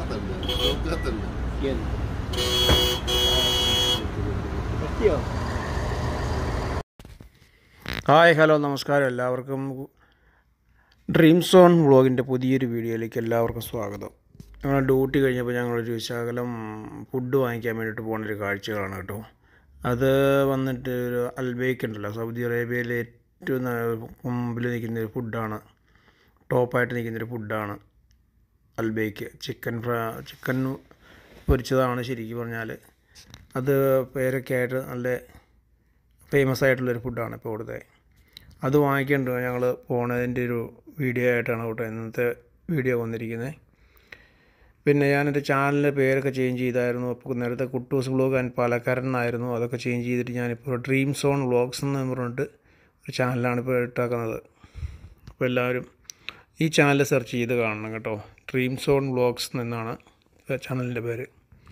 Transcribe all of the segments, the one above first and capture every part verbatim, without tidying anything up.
Hi hello നമസ്കാരം. എല്ലാവർക്കും dream zone വ്ളോഗിൻ്റെ പുതിയൊരു വീഡിയോയിലേക്ക് എല്ലാവർക്കും സ്വാഗതം. ഞങ്ങൾ ഡ്യൂട്ടി കഴിഞ്ഞപ്പോൾ ഞങ്ങളൊരു ശകലം ഫുഡ് വാങ്ങിക്കാൻ വേണ്ടിയിട്ട് പോകുന്നൊരു കാഴ്ചകളാണ് കേട്ടോ. അത് വന്നിട്ട് ഒരു അൽബൈക്ക് ഉണ്ടല്ലോ, സൗദി അറേബ്യയിലെ ഏറ്റവും മുമ്പിൽ നിൽക്കുന്നൊരു ഫുഡാണ്, ടോപ്പായിട്ട് നിൽക്കുന്നൊരു ഫുഡാണ് അൽബൈക്ക്. ചിക്കൻ ഫ്രൈ ചിക്കൻ പൊരിച്ചതാണ് ശരിക്കും പറഞ്ഞാൽ. അത് പേരൊക്കെ ആയിട്ട് നല്ല ഫേമസ് ആയിട്ടുള്ളൊരു ഫുഡാണ് ഇപ്പോൾ ഇവിടുത്തെ. അത് വാങ്ങിക്കേണ്ട ഞങ്ങൾ പോണതിൻ്റെ ഒരു വീഡിയോ ആയിട്ടാണ് കേട്ടോ ഇന്നത്തെ വീഡിയോ വന്നിരിക്കുന്നത്. പിന്നെ ഞാനെൻ്റെ ചാനലിൻ്റെ പേരൊക്കെ ചേഞ്ച് ചെയ്തായിരുന്നു. അപ്പോൾ നേരത്തെ കുട്ടൂസ് വ്ളോഗ് ആൻഡ് പാലക്കാരൻ എന്നായിരുന്നു. അതൊക്കെ ചേഞ്ച് ചെയ്തിട്ട് ഞാനിപ്പോൾ ഡ്രീം സോൺ വ്ളോഗ്സ് എന്ന് പറഞ്ഞിട്ട് ഒരു ചാനലാണ് ഇപ്പോൾ ഇട്ടാക്കുന്നത്. അപ്പോൾ എല്ലാവരും ഈ ചാനൽ സെർച്ച് ചെയ്ത് കാണണം കേട്ടോ. ഡ്രീം സോൺ വ്ളോഗ്സ് എന്നാണ് ചാനലിൻ്റെ പേര്.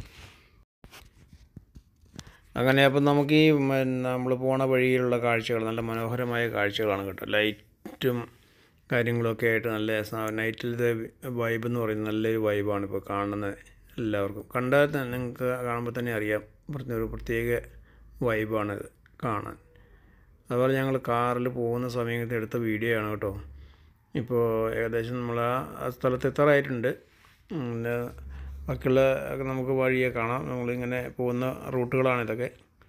അങ്ങനെ അപ്പം നമുക്ക് ഈ നമ്മൾ പോണ വഴിയിലുള്ള കാഴ്ചകൾ നല്ല മനോഹരമായ കാഴ്ചകളാണ് കേട്ടോ. ലൈറ്റും കാര്യങ്ങളൊക്കെ ആയിട്ട് നല്ല നൈറ്റിലത്തെ വൈബ് എന്ന് പറയുന്നത് നല്ലൊരു വൈബാണ് ഇപ്പോൾ കാണുന്നത്. എല്ലാവർക്കും കണ്ടാൽ തന്നെ നിങ്ങൾക്ക് കാണുമ്പോൾ തന്നെ അറിയാം, ഒരു പ്രത്യേക വൈബാണിത് കാണാൻ. അതുപോലെ ഞങ്ങൾ കാറിൽ പോകുന്ന സമയത്ത് എടുത്ത വീഡിയോ ആണ് കേട്ടോ. ഇപ്പോൾ ഏകദേശം നമ്മൾ ആ സ്ഥലത്ത് എത്താറായിട്ടുണ്ട്. പിന്നെ ബാക്കിയുള്ള നമുക്ക് വഴിയെ കാണാം. നമ്മളിങ്ങനെ പോകുന്ന റൂട്ടുകളാണിതൊക്കെ.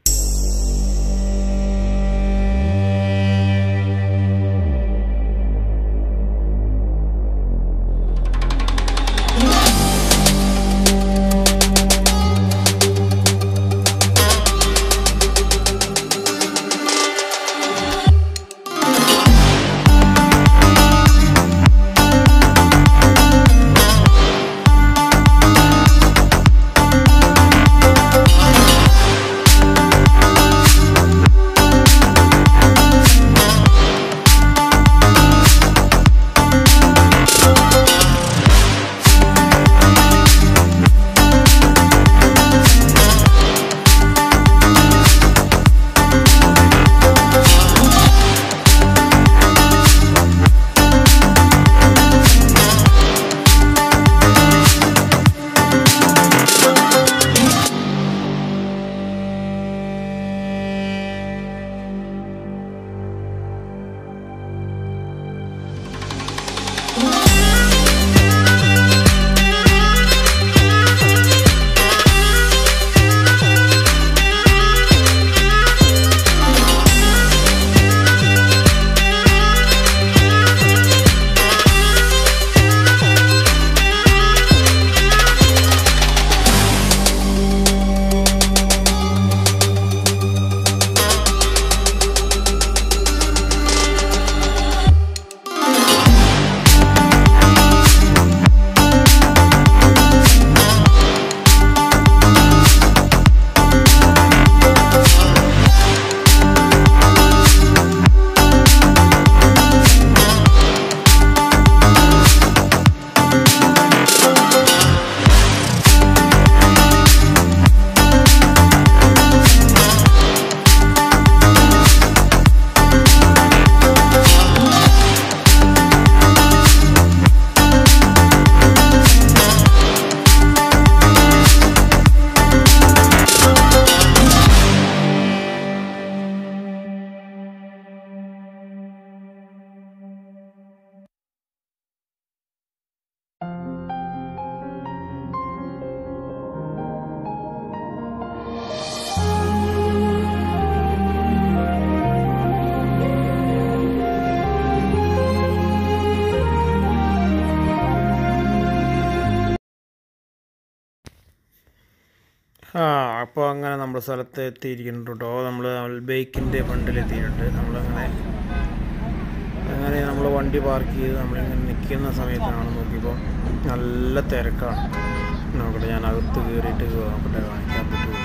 ആ അപ്പോൾ അങ്ങനെ നമ്മുടെ സ്ഥലത്ത് എത്തിയിരിക്കുന്നുണ്ട് കേട്ടോ. നമ്മൾ അൽബൈക്കിൻ്റെ ഫണ്ടിലെത്തിയിട്ടുണ്ട്. നമ്മളങ്ങനെ അങ്ങനെ നമ്മൾ വണ്ടി പാർക്ക് ചെയ്ത് നമ്മളിങ്ങനെ നിൽക്കുന്ന സമയത്താണ് നോക്കിയപ്പോൾ നല്ല തിരക്കാണ്. നോക്കട്ടെ, ഞാൻ അകത്ത് കയറിയിട്ട് നോക്കട്ടെ കാണിക്കാൻ പറ്റുമോ.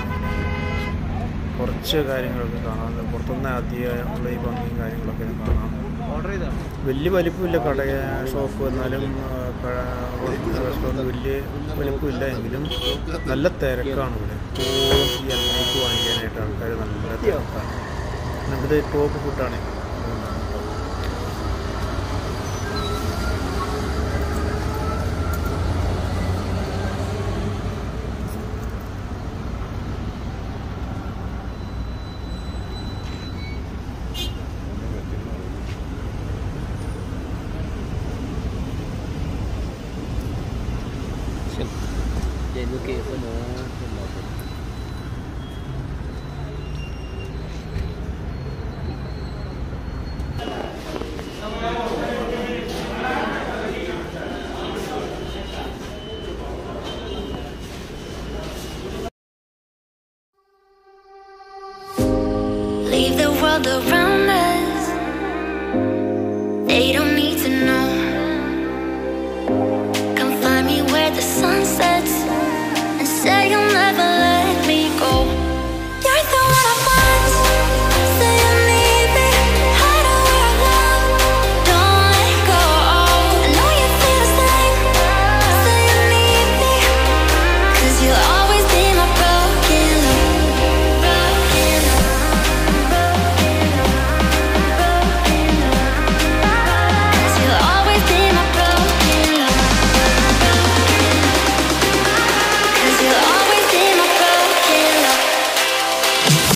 കുറച്ച് കാര്യങ്ങളൊക്കെ കാണാം. പുറത്തുനിന്ന് അധികമുള്ള ഈ ഭംഗിയും കാര്യങ്ങളൊക്കെ കാണാം. വലിയ വലിപ്പമില്ല കട ഷോപ്പ്, എന്നാലും റെസ്റ്റോറൻറ്റ് വലിയ വലിപ്പമില്ല എങ്കിലും നല്ല തിരക്കാണ് ഇവിടെ. ഈ എണ്ണയ്ക്ക് വാങ്ങിക്കാനായിട്ട് ആൾക്കാർ നല്ല തിരക്കാണ്. നമ്മുടെ ടോപ്പ് ഫുഡാണ്. ഇത് കേസ് നോക്കുന്നുണ്ടാക്കും. Leave the world around